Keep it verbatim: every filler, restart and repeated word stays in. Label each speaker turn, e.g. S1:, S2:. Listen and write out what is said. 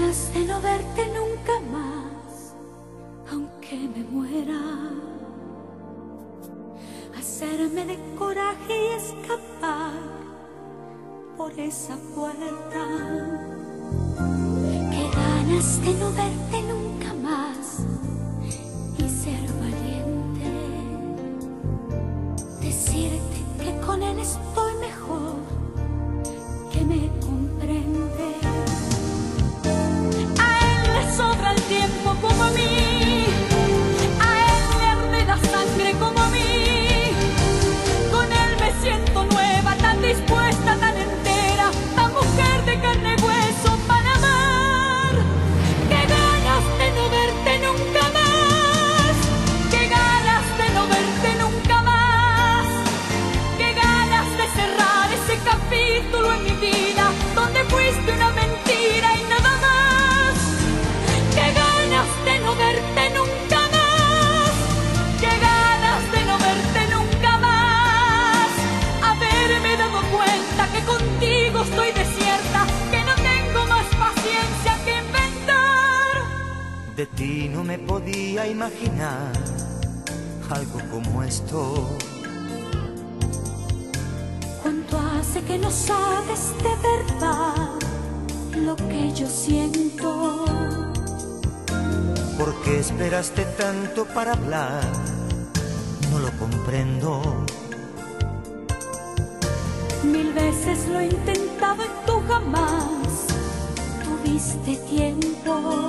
S1: ganas de no verte nunca más, aunque me muera. Hacerme de coraje y escapar por esa puerta. Qué ganas de no verte nunca más y ser valiente. Decirte que con él estoy mejor, que me comprende. A él le sobra el tiempo como a mí, a él le arde la sangre como a mí. Con él me siento nueva, tan dispuesta, tan entera, tan mujer de carne y hueso para amar. Qué ganas de no verte nunca más, qué ganas de no verte nunca más, qué ganas de cerrar ese capítulo en mi vida donde fuiste una mentira y nada más. Qué ganas de no verte nunca más, qué ganas de no verte nunca más. Haberme dado cuenta que contigo estoy desierta, que no tengo más paciencia que inventar.
S2: De ti no me podía imaginar algo como esto.
S1: ¿Cuánto hace que no sabes de verdad lo que yo siento?
S2: ¿Por qué esperaste tanto para hablar? No lo comprendo.
S1: Mil veces lo he intentado y tú jamás tuviste tiempo.